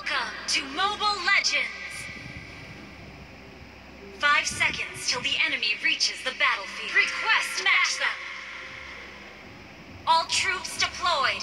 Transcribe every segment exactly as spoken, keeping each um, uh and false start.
Welcome to Mobile Legends! Five seconds till the enemy reaches the battlefield. Request match them! All troops deployed!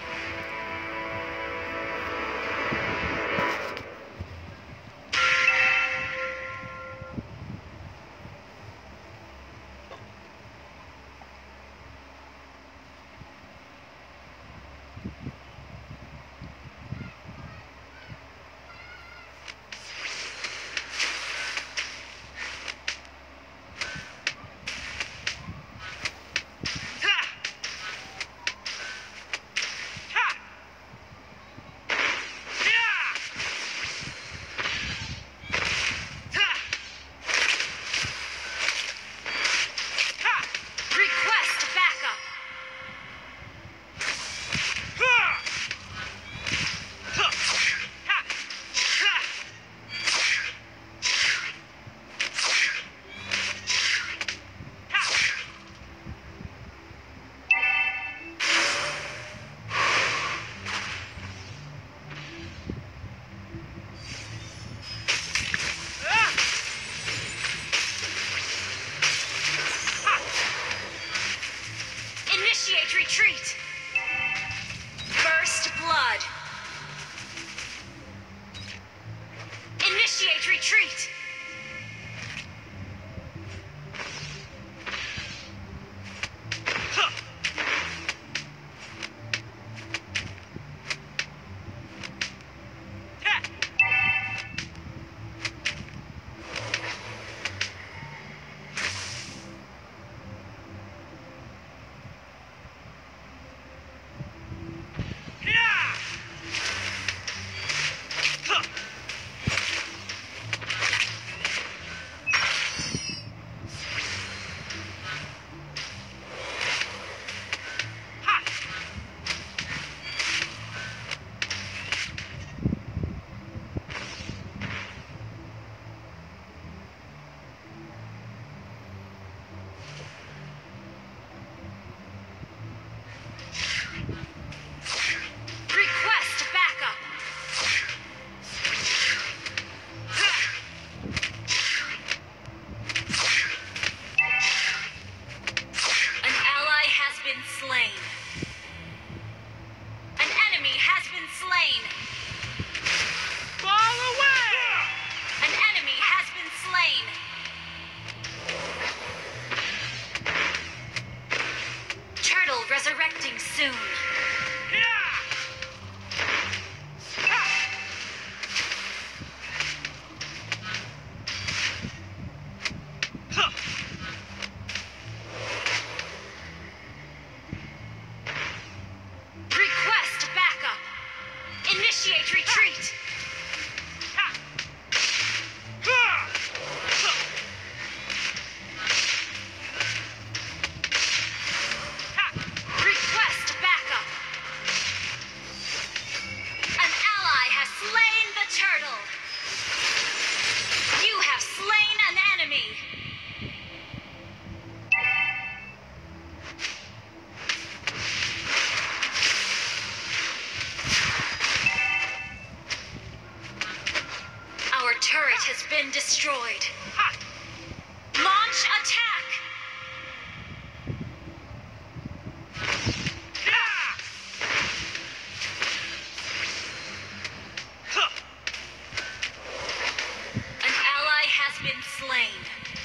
Initiate retreat! First blood! Initiate retreat! Resurrecting soon. Request backup. Initiate retreat. Our turret has been destroyed. Ha! Launch attack! Yeah! Huh! An ally has been slain.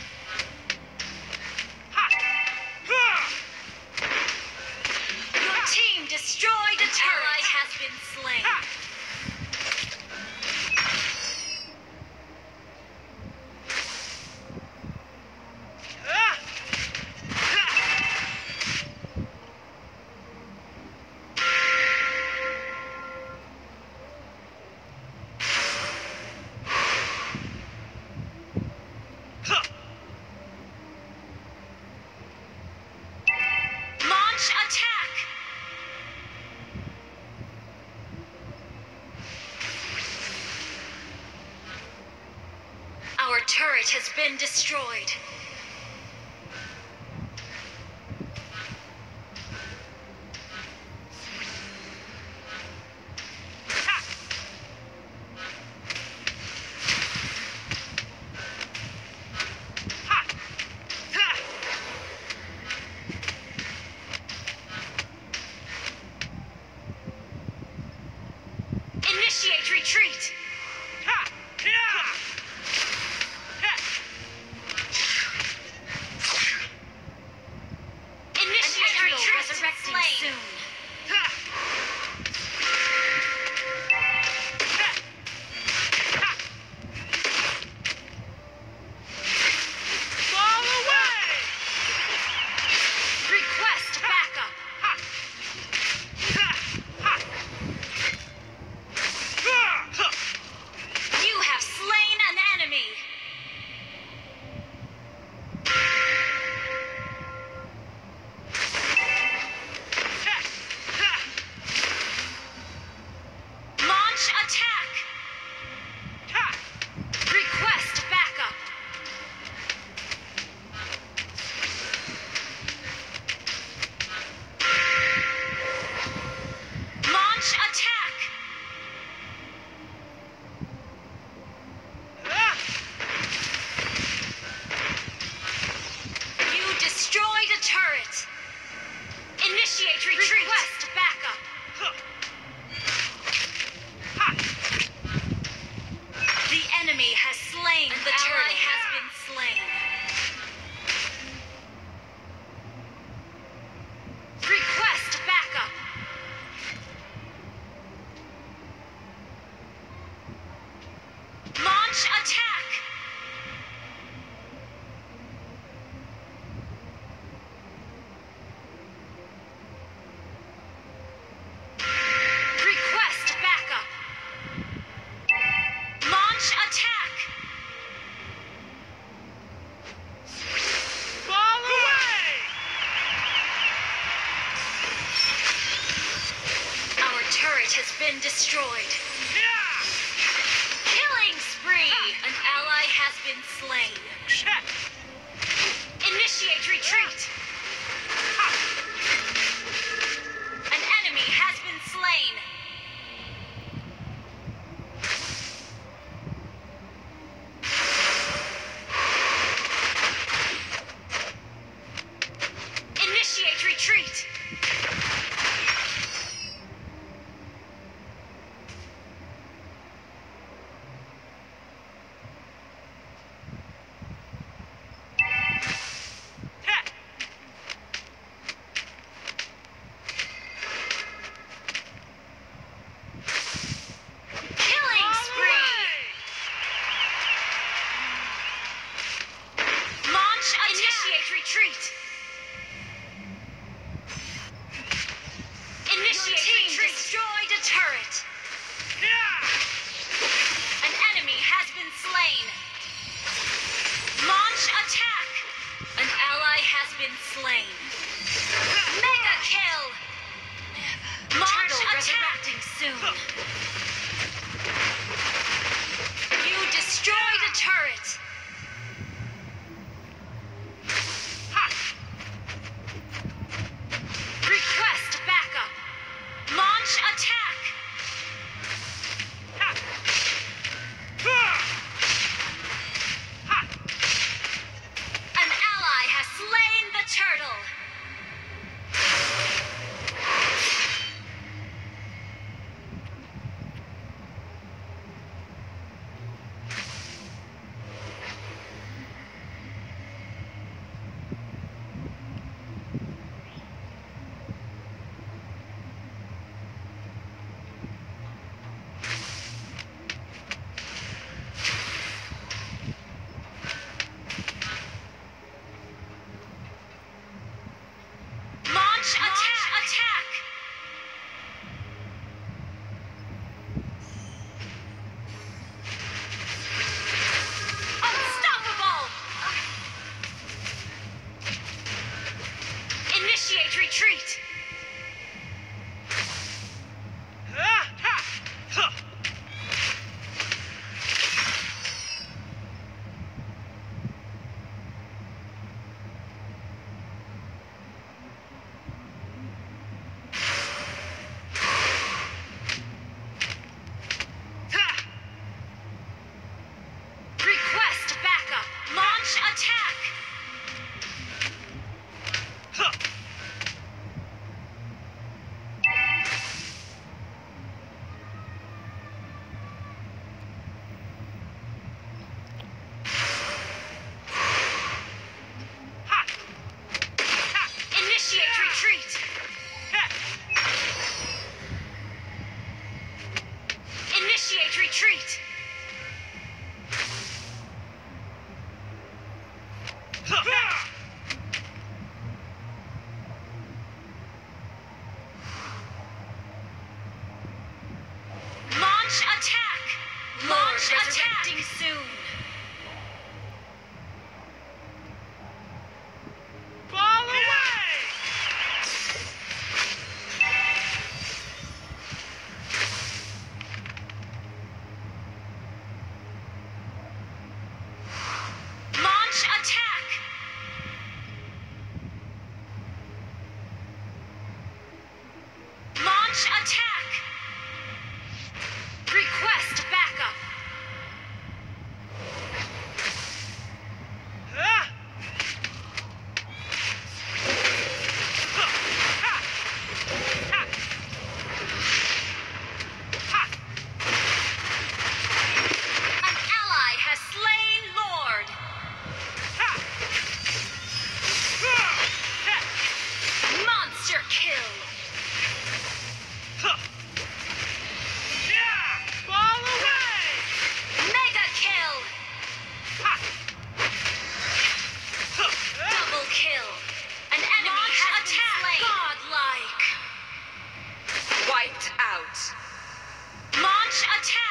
Ha! Huh! Your team destroyed a turret. An ally has been slain. Ha! Our turret has been destroyed. Initiate retreat! Ha! Yeah! Initiate retreat! Resurrecting soon. Fall away! Request backup! You have slain an enemy! Launch attack! Request backup! Launch attack! You destroyed a turret! Initiate retreat! Request backup! The enemy has slain the turret. Has been slain. Request backup! Launch attack! Request backup! Launch attack! Fall away! Our turret has been destroyed. Yeah! Killing spree! An ally has been slain. Check! Initiate retreat! An enemy has been slain. Initiate retreat! Ha! retreat. Launch attack! Launch resurrecting soon. Ball away! Launch attack! Launch attack! Request backup. Ah! Ha! Ha! Ha! Ha! An ally has slain Lord. Ha! Ha! Monster kill. Ha! Yeah! Ball away! Mega kill. Ha! Ha! Double kill. An enemy Launch has been attack. slain. Godlike. Wiped out. Launch attack.